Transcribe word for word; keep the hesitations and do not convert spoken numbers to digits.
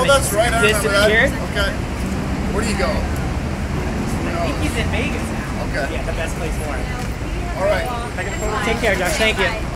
oh, that's right. I disappeared. Okay. Where do you go? I think he's in Vegas now. Okay. Yeah, the best place for him. All right. Take care, Josh. Thank you.